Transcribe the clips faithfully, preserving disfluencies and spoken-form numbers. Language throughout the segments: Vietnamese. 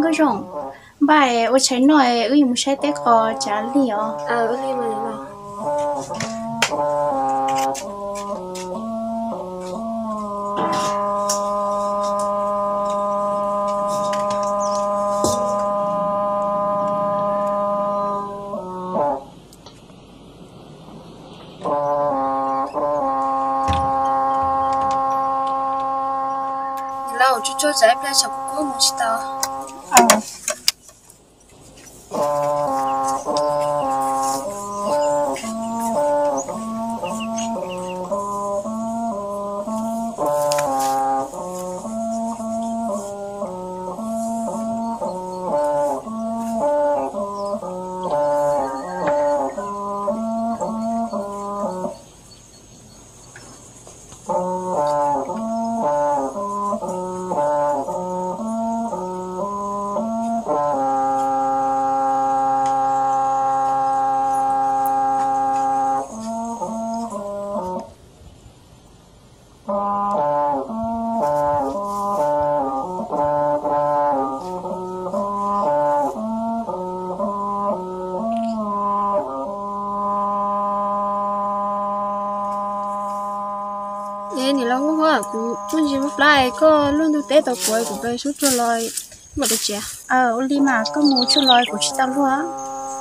có rong bài ở trái nồi ở một trái tết có trả liều ờ ở đây mà là lâu chú cho giải plei cho cô một chút tao ờ thế thì lâu quá cũng cũng chỉ một lại có luôn tôi tết tao quay của tôi suốt cho lời mà được chưa ờ ở đi mà có mua cho lòi của chị tao luôn á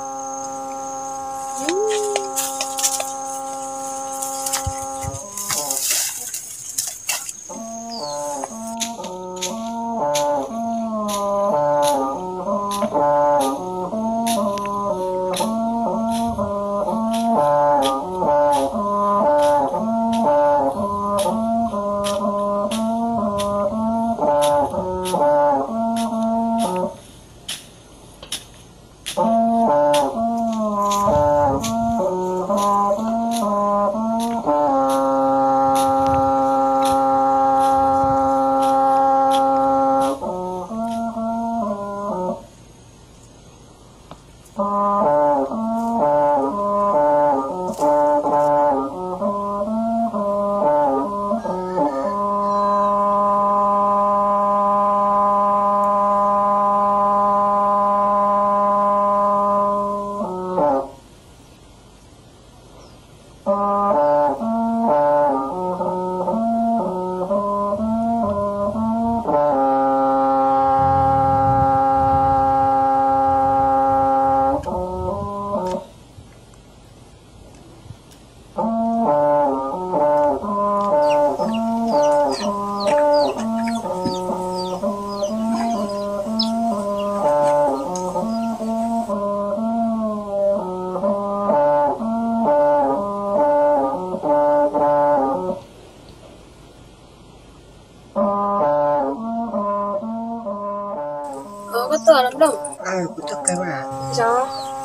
ờ có to lắm đâu à cũng tất cả mà rõ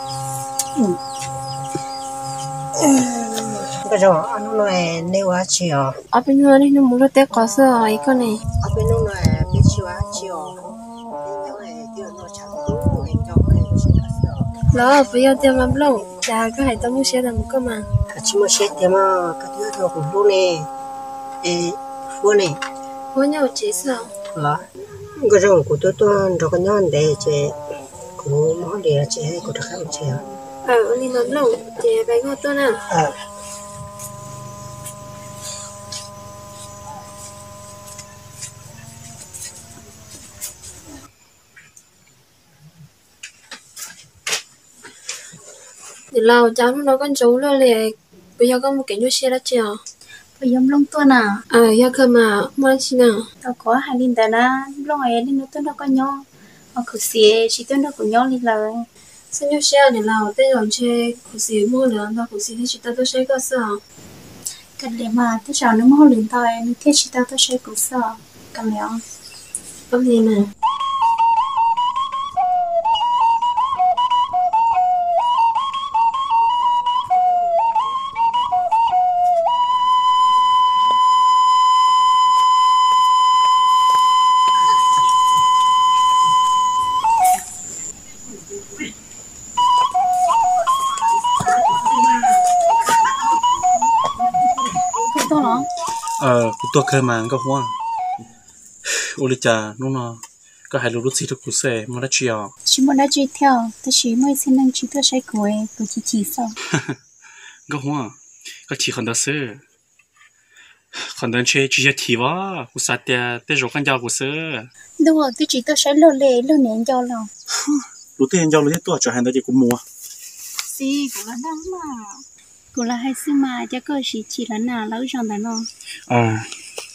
cái đó anh nói nếu á chiều ở bên ngoài này nó muốn nó tết có sữa ấy con này ở bênนู้nói biết chiều á chiều nhưng mà giờ nó chẳng có người cho cái gì cả lỡ bây giờ tiêm lắm lâu chả cái hải tâm mua xe làm cơ mà chỉ mà xét thì mà cái thứ đó cũng luôn nè ê phun nè có nhau chế sao là cái đó của tôi tôi rồi cái nhon để chế của món để chế của tôi không chế ờ ở đây lắm lâu chế bánh ngọt tôi nào à thì lâu cháu nó con chú luôn liền bây giờ có một cái nhu xe đó chưa bây giờ lông tuần à ờ giờ cơ mà mua chi nào tao có hai linh tờ na lông ấy đi nó tuần đâu có nhau mà cứ xì chỉ tuần đâu có nhau đi lời sao nhu xe thì lâu tới rồi chơi cụ sĩ mua lớn và cụ sĩ thì chỉ tao tôi chơi cơ sao cái để mà tôi chọn nó mua linh tờ nó thiết chỉ tao tôi chơi của sợ cầm léo có gì nè to lắm ờ tôiเคยมาก็ว่าโอลิจานู่นน่ะ có hai lúa lúa gì đó cũng sẽ mà nó chiều chỉ muốn đã chơi theo tôi chỉ mới xin năng chỉ tôi sẽ cười tôi chỉ chỉ sao có hoa có chỉ còn đó sơ còn đó chơi chỉ thì vợ cũng sát tia tia rồi con dao cũng sơ đúng rồi tôi chỉ tôi sẽ lơ lê lơ nén cho lòng lúa tiền dao lúa hết tuổi cho hàng đó chỉ cũng mua xí cũng là đáng mà cũng là hay xí mà chắc có chỉ chỉ là nào lâu rồi đó nó à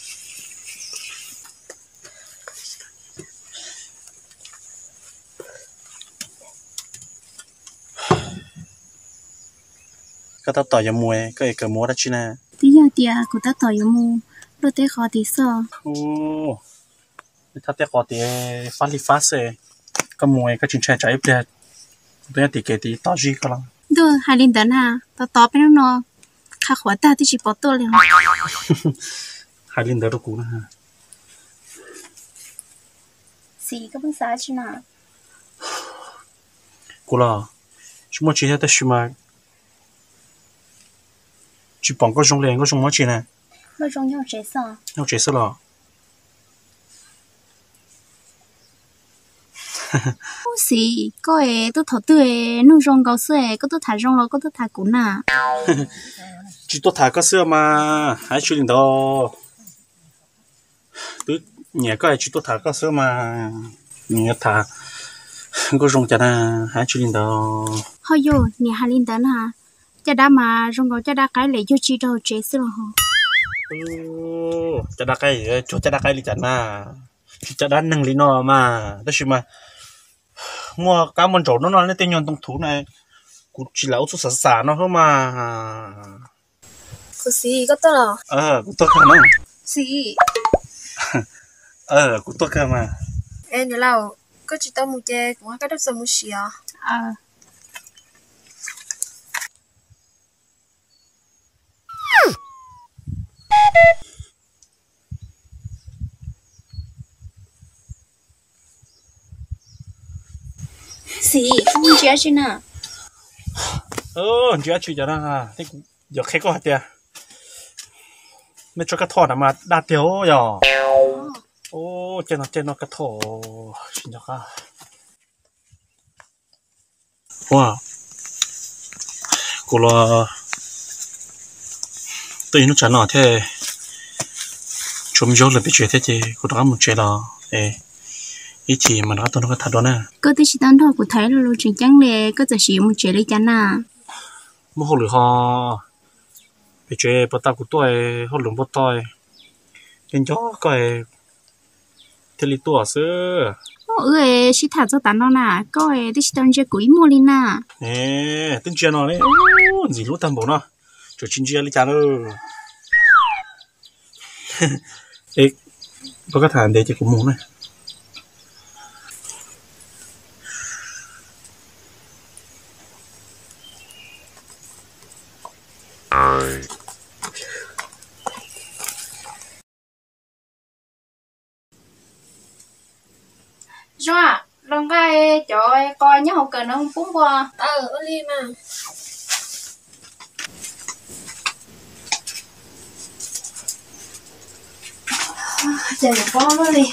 cái tao tỏi yếm muối cái cái muối đó chứ nè tí giờ tia của ta tỏi yếm mu lúc té khó tí sao ôถ้าแต่ก่อนที่ฟ้าลิฟ้าเสก็มวยก็จินแช่ใจเปล่าตัวนี้ติเกติต่อจีก็แล้ว được hai linh tấn ha ta tỏ bên nó nó khá khó ta thì chỉ bỏ tôi liền หายลินเดอร์กูนะฮะ xí cái bữa sáng chứ nào กูล่ะชั่วโมงที่แต่ชั่วโมงจีบองก็จงเลี้ยงก็จงมั่วจีน่ะ lúc trong nhau chế sao 要结束了 ô xí có ấy tôi thở tuổi nung rong cao sữa có tôi thả rong lo có tôi thả cún à chỉ tôi thả cái xưa mà hãy chú linh đó tôi nhẹ cái chỉ tôi thả cái xưa mà nhẹ thả có rong chả nè hãy chú linh đó thôi yo nè hai linh tấn ha chả đã mà rong cao chả đã cái lấy cho chị đâu chế sữa hả ừ chả đã cái chỗ chả đã cái đi chả na chả đã năng lý nó mà đó là mà mua cá món trộn nó nó lên tên nhon tông thú này cũng chỉ là út sả sả nó thôi mà cô xí có tốt rồi ờ cũng tốt cơ mà xí ờ cũng tốt cơ mà em nhớ lâu có chỉ tao mua chè cũng cái đất sông mua xì à à xí không muốn chế chứ nào ờ chị chị cho nó ha thế giờ khách có hạt tiền mấy cho cái thỏ nào mà đa tiêu rồi ô trên nó trên nó cái thỏ xin cho cả wow cô lo tôi nó chả nọ thế chúng dấu là bị chuyện thế thì cô đó một chuyện là ê ý chỉ mà nó tôi nó có thật đó nè có tôi chỉ tao thôi của thấy rồi chỉ chẳng lẽ có thể sử dụng chế lấy chán à mua hồ lửa ho bị chơi bắt tao của tôi hồ lửa bắt tôi nên cho cái thế li tua sữa ừ ấy chỉ thả cho tao nó nè có ấy tôi chỉ tao chơi quỷ mua lên nè nè tên chuyện nó đấy ô gì lúc tao bảo nó cho chín chia đi chán ơ ê có cái thằng đấy chỉ cũng muốn này rồi lần cái chỗ coi nhớ hậu cần nó không phúng qua ờ Oli mà chờ được con nó đi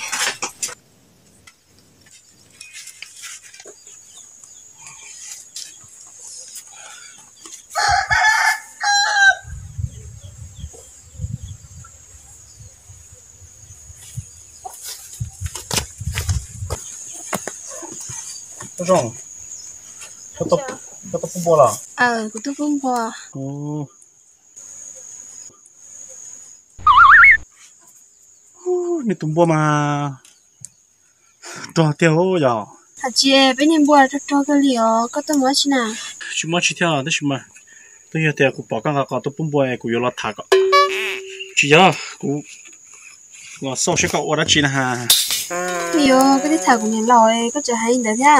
rong có tập có tập bùa là ờ của tôi cũng qua ô nè tụm bùa mà trò tiêu giờ hạt chè bên em bùa cho cho cái liều có tôi mới chứ nào chỉ mới chỉ theo đó chứ mà tôi hiện tại cũng bảo các cái tôi bùm bùa cũng有了他个chỉ giờ cũng我少些个我的钱哈 liều cái thứ thảo của mình lòi có chờ hay được nha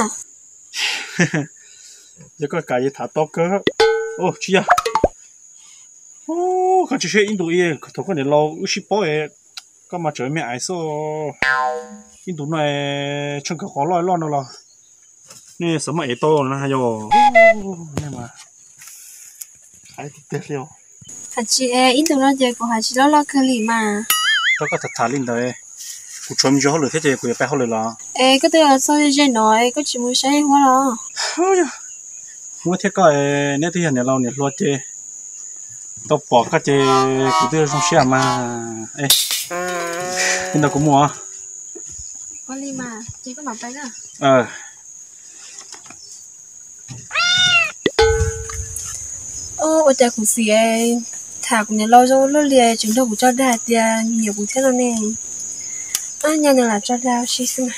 giờ có cái gì thả to cơ ô chị à ô cái chuyện印度嘢头个年老有些包嘢干嘛做咩爱说印度那春个好乱乱的了那什么也多了还有那么还得了 hạt chè ít tụi nó chơi của hạt chè lo lo cái gì mà đó có thật thà linh đấy cũng chôm cho họ lửa thế thì cũng phải họ lửa là ê cái thứ là sao vậy nói có chỉ muốn say quá rồi ôi ya mua thế coi nếu thì hiện nay lâu nhiệt luôn chứ tao bỏ cái chế của tôi trong xe mà ê hiện tại cũng mua có li mà chỉ có mặt tay nữa ờ ô ở đây cũng xì ấy thà cũng nhà lâu rồi lâu liền chúng tôi cũng cho đạt tiền nhiều cũng thế rồi nè à nhà này là cho đạt xí xí mà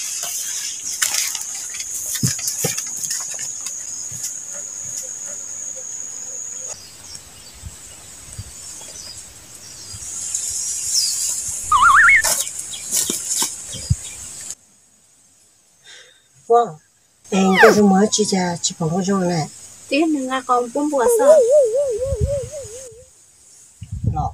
wow em cái gì mới chỉ là chỉ bằng cái giống này tiếng đừng nghe con cũng bùa sợ lọ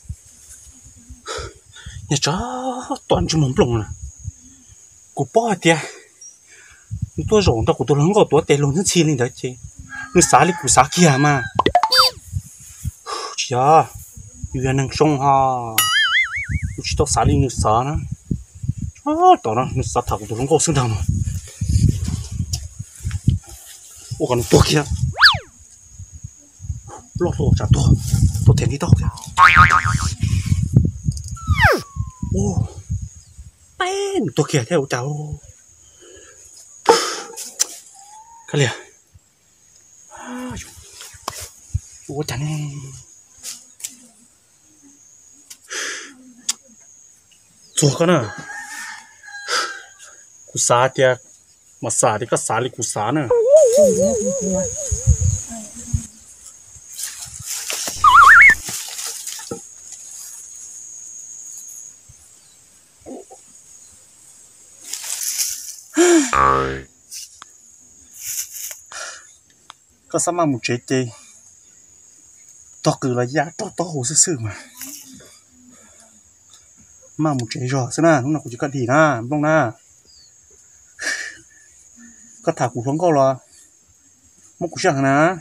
nhà chó toàn chúng mồm lồng nè của bỏ tiệt tôi rộng tao của tôi lớn có tôi tê luôn những chi lên đấy chứ nó xả đi của xả kia mà chả bây năng sông ha chỉ tao xả đi nó xả nữa à tao nó nó xả thật của tôi lớn có xứng đáng mà ô còn tôi kia lót lót chả tôi tôi thèm đi tao kìa ô bên tôi kia theo cháu cái liền ô chả nè做个呢，古啥的，嘛啥的个啥的古啥呢？个什么木质的，到个了呀，到到好些事嘛。mà một chế rồi xem nào lúc nào cũng chỉ cần thì na không na có thả củ xuống câu là một củ chẳng na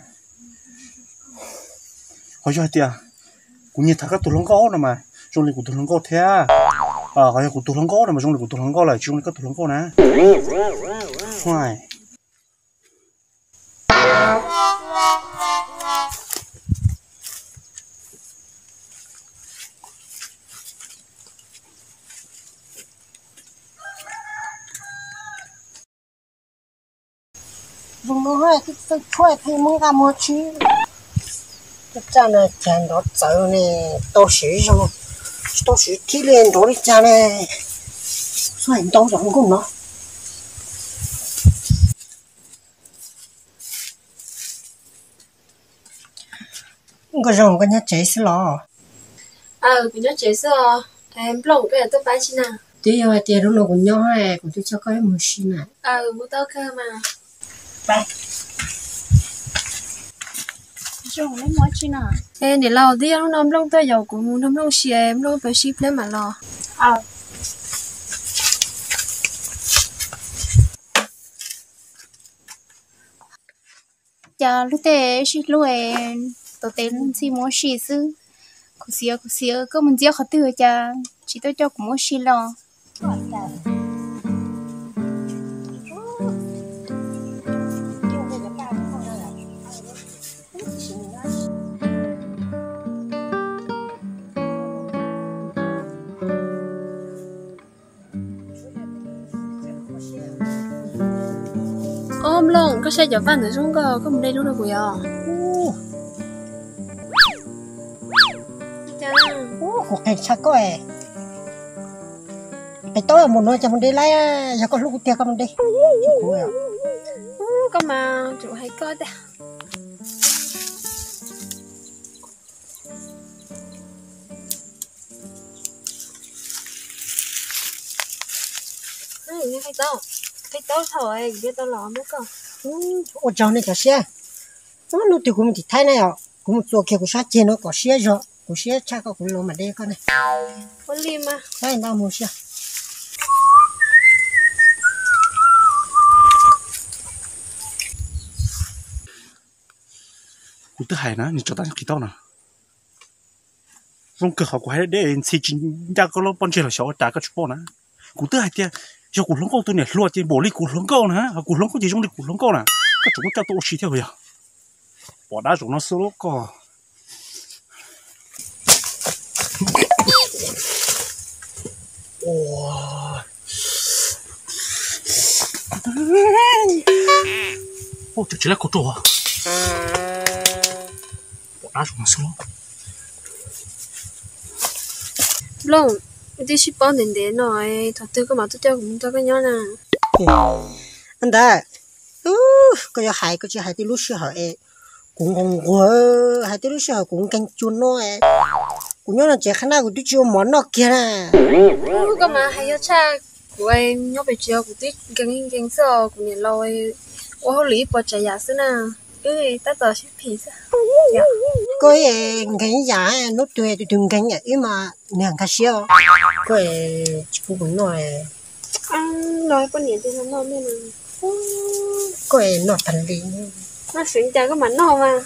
hỏi cho tiệt củ nhiệt thả các tủ lông câu này mà trong này củ tủ lông câu thế à hỏi củ tủ lông câu này mà trong này củ tủ lông câu lại trong này các tủ lông câu nè hoài dùng nó hơi cái cái chuối thì muốn làm một chứ cái cha này chèn đó giờ này tao sử dụng tao sử kỹ liền đó đi cha này xoay tao giống cũng nó cái giống cái nhát cháy xí lò à cũng nhớ chế sao em lồng cái tôi bán chi nào tí giờ tiền nó cũng nhỏ hay cũng tôi cho cái một xí này à mua tao cơ mà bye dùng lấy mỗi chi nào ê để lâu đi lúc nào lông tôi giàu cũng muốn lông xì em lông phải ship lên mà lo à giờ lúc thế chị lúc em tôi tên si mua xì sư cô xìa cô xìa có mình giết họ từ cha chỉ tôi cho cũng mua xì lo ôm lông có xe chở van ở trong cơ có một đây lúc nào của à cuộc cảnh sát có à cái tối một nơi cho mình đi lấy giờ có lúc tiền không đi có mà chủ hay coi ta nghe hay tao hay tao thôi biết tao lo mấy con ô cháu này có xe nó nó thì cũng thì thay này à cũng做kia cũng sát trên nó có xe rồi có xe chắc có cũng lo mà đây con này có lim à đây tao mua xe cụ tư hải nó, nhìn cho ta khi tao nè, rong cửa học của hai đứa em xí chín ra có lo bọn trẻ là xấu đã có chút bọn á, cụ tư hải tiệt, giờ củ lông câu tôi này lúa trên bổ đi củ lông câu nè củ lông câu chỉ trong đi củ lông câu nè cái chúng cho tôi xí theo bây giờ bỏ đá chúng nó solo cò wow ô chỉ là cột đồ bỏ đá chúng nó solo Long đi ship bao đến đến rồi thật tư cái mà tôi cho cũng cho cái nhau nè anh ta ừ cái giờ hai cái giờ hai tí lúc xưa hỏi cũng cũng quá hai tí lúc xưa cũng canh chun nó cũng nhớ là trẻ khả năng của tôi chưa món nó kia nè ừ cái mà hay cha của em nhớ về chiều của tôi canh canh sợ của nhà lôi ô hậu lý bỏ chạy giả xưa nè ừ ta tờ ship phí sao cái cái giá nó tuyệt thì đừng cái nhỉ mà nàng cá siêu cái chỉ cũng nói ăn nói con nhện thì nó ngon nên là cái nó thành lý nó xuyên chả có mảnh nào mà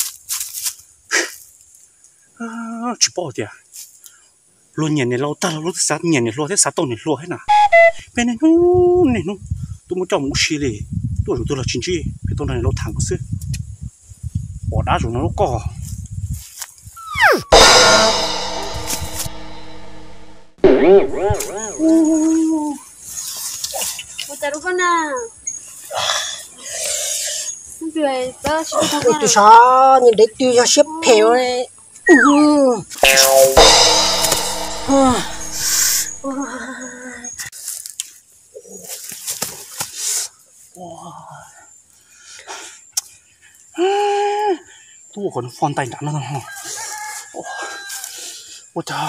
à chỉ bỏ đi à luôn nhện này lâu ta lâu sát nhện này lâu thế sát tông này lâu hết nè bên này nu này nu tôi muốn trồng một xí đi tôi rồi tôi là chính trị cái tôi này lâu thẳng xứ bỏ đá rồi nó cò một tay đúng không nào rồi tao sẽ không tôi sao nhìn thấy tôi cho xếp phèo này tôi còn phun tay đạn nó không ôi trời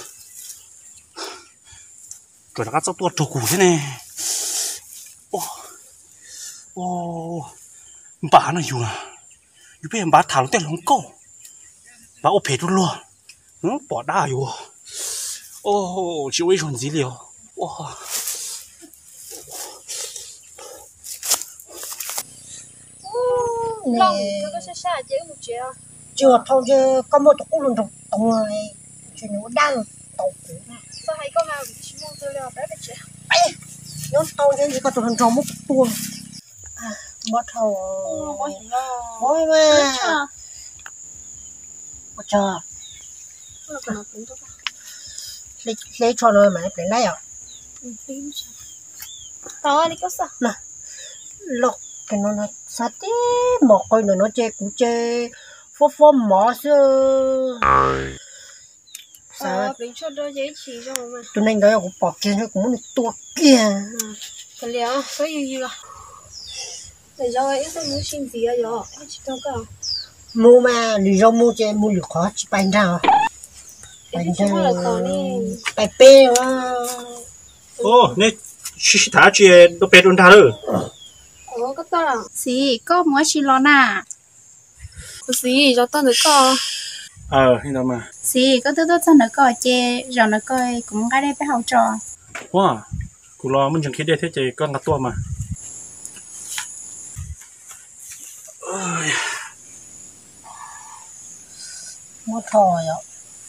rồi là các cháu tuột trâu củ thế này ô ô bà nóอยู่àอยู่bên bà thảo tên lông câu bà ô phê luôn nó bỏ đáอยู่ô chỉ với chuyện gì liệu ô Long cho cái xe xe chứ một triệu chưa thôi chứ có một tụ luôn trong tông này chuyện nó đang tàu cũ sao hay có nào chỉ mua tôi là bé bé trẻ nó tàu chứ chỉ có tụ hình trong một tuồng à mất thầu mỗi mỗi mà một chờ lấy lấy cho nó mà lấy lấy à tao đi có sao nè lộc cái nó nó sát thế một coi nữa nó chơi cũng chơi phô phô mỏ xưa sao bình cho đôi giấy chỉ cho mà tụi này đó cũng bỏ kia nó cũng muốn tua kia cái liệu có gì gì à để cho ấy sao muốn xin gì à rồi chỉ đâu cả mua mà lì rau mua chơi mua lì khó chỉ bánh nào bánh nào bánh bê mà ô nè chỉ thả chị nó bé luôn thả rồi ủa có tao à xí có mua xí lo nà có gì cho tao được co ờ như nào mà xí có thứ tốt cho nó coi chê rồi nó coi cũng cái đây phải học trò wow cụ lo mình chẳng khi đây thế chị con ngặt tua mà mua thỏi ạ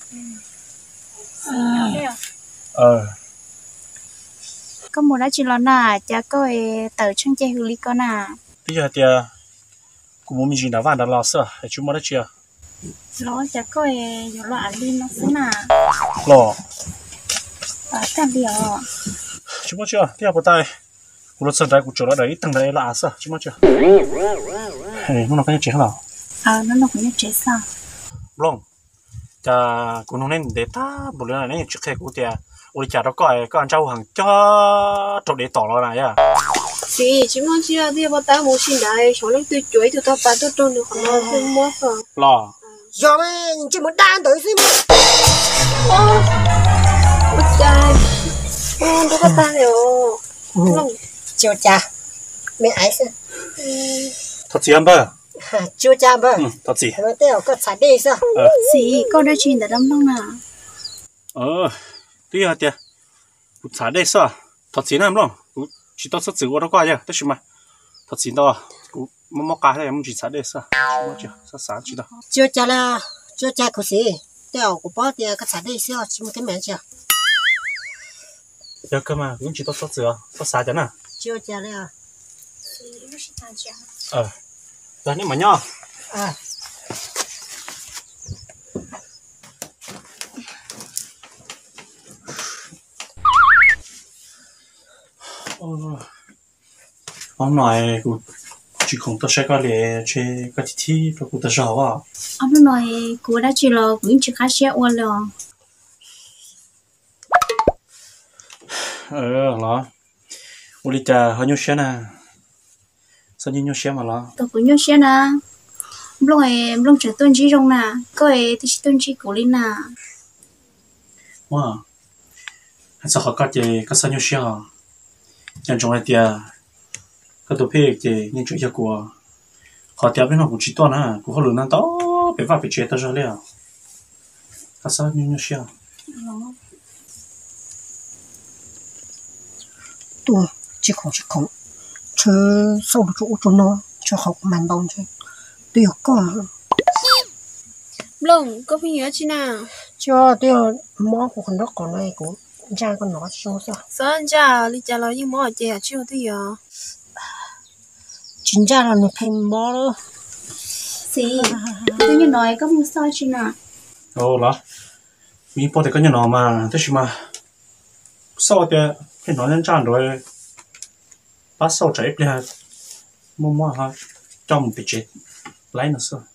ờ có mua đã chỉ lo nà cha coi tờ chân chê hư lý con nà bây giờ thì cụ muốn mình chỉ đã vàng đã lo sợ hay chúng mua đã chưa lo cha coi dù lo ăn đi nó xứ nà lo ở tạm điều chúng mua chưa tiếp vào tay cụ lo sân trái cụ chỗ đó đấy tầng đấy là sợ chúng mua chưa hey nó có những chuyện nào ờ nó nó cũng như chế sao long cha cụ nó nên để ta một lần này nên trước khi cụ tiệt ôi cha đó coi có anh cháu hàng cho trộn để tỏ lo này à gì chỉ mong chỉ là đi vào tao muốn xin đại xong lúc tôi chuối tôi tao bắt tôi trôn được khoảng nào không mua phải lo giờ mà chỉ muốn đan tới gì mà ô ôi trời ô tôi có ta rồi không chiều cha mẹ ấy sao thật gì anh bơ chiều cha bơ thật gì nó tiêu có xài đi sao xí con đã chuyện đã đâm đông nà ờ tuy là tiệt cụ xả đây sao thật gì nào không cụ chỉ tao sắp sửa qua đó qua chứ tất nhiên mà thật gì đâu cụ mà móc cá này em chỉ xả đây sao chưa chưa sao xả chỉ đâu chiều cha là chiều cha có gì tiêu của bố tiêu có xài đi sao chỉ một cái mẹ chưa giờ cơ mà cũng chỉ tốt tốt sữa tốt xả cho nè chưa chả đấy à ờ giờ nhưng mà nhá à ông nói cũng chỉ không tốt sẽ có lẽ chơi cái thi và cũng tốt sao à ông nói cô đã chỉ là cũng chỉ khá xe qua rồi ờ là uli cha hơi nhiều xe nè sao nhiều xe mà là tôi cũng nhiều xe nè lúc này lúc trước tôi chỉ trong nè có ấy thì tôi chỉ cố lên nè wow anh sao họ có chơi có sao nhiều xe à nhận trong này thì cái đồ phê thì những chuyện của họ tiếp bên họ cũng chỉ toán à cũng họ luôn năng to phải vào phải chơi tới rồi liền có sao nhiều nhiều xe tôi chỉ không chỉ không chứ sau đó chỗ cho nó cho học màn đông chứ tôi có Lông, có phải nhớ chi nào? cho tôi món của con đó còn này cũng ra con nó cho sao Sao anh cha, đi cha lo những món ở chè chưa thì giờ. chính ra là nó thêm món đó gì tôi như nói có một sao chứ nè ồ là mình bỏ thì cái nhà nó mà thế mà sau thì cái nó nhân trang rồi bắt sau chạy đi ha mua mua ha trong bị chết lấy nó sao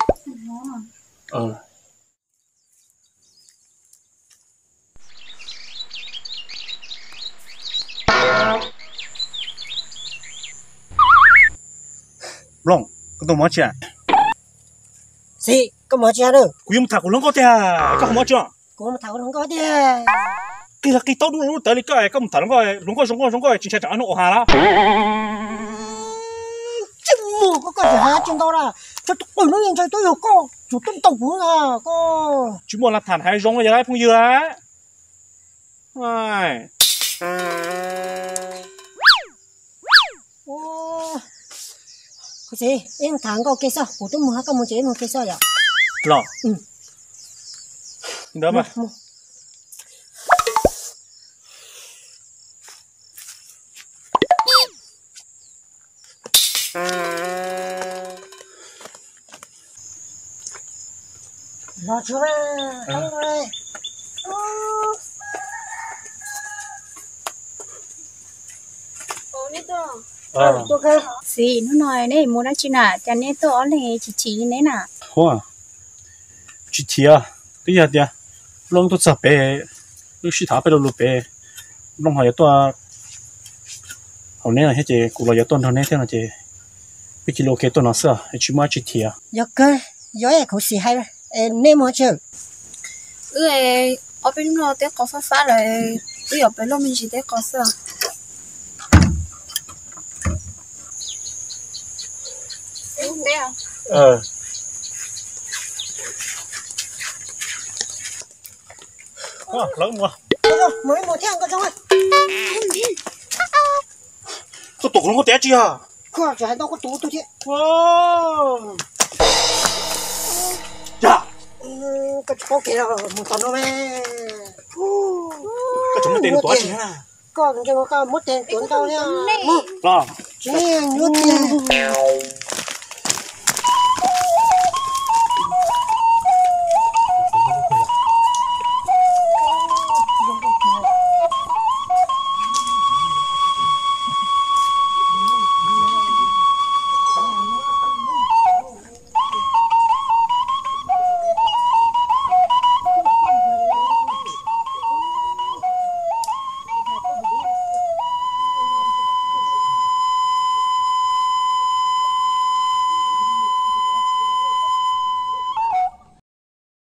ờ long cái đồ mua chưa gì có mua chưa đâu cú yếm thằng cú lông có thế à có mua chưa có một thằng không có đi cái là cái tao đúng đúng tới đi cái cái một thằng cái lông có lông có lông có chỉ chạy nó hà lá chứ mua có cái gì hả chúng tôi là cho tôi nói chuyện cho tôi hiểu có chủ tôi tổng cũng là có chỉ muốn là thằng hay rong cái gì phong dừa á ai ô cái gì em thằng có cái sao của tôi mua cái mua chế mua cái sao vậy lo ừ đó mà nó chưa ra hay rồi Ồ, nít đâu? ờ tôi cái gì nó nói này mua đã chứ nè cho nên tôi này chỉ chỉ này nè hoa chỉ thì à cái gì vậy lông tôi sắp bé lúc xí tháo bé đâu lúc bé lông họ tôi hầu này là hết chị cụ là tôi thằng này thế là chị biết kilo cái tôi nó sợ chỉ mua chỉ thì à giờ cái giờ cái khẩu xì hay rồi em nên mua chưa Ừ, ở bên nó té có phát phát rồi. Ừ, ở bên nó mình chỉ té có sao? Đúng thế à? ờ hoa lớn mua mới mua theo cái rồi tôi tụt nó có té chưa à có chỉ đâu có tú tôi chứ wow dạ cái chỗ kia là một tuần đâu mẹ cái chúng nó tiền tuổi gì hả còn cái có một tiền tuần đâu nha lo chỉ nhút tiền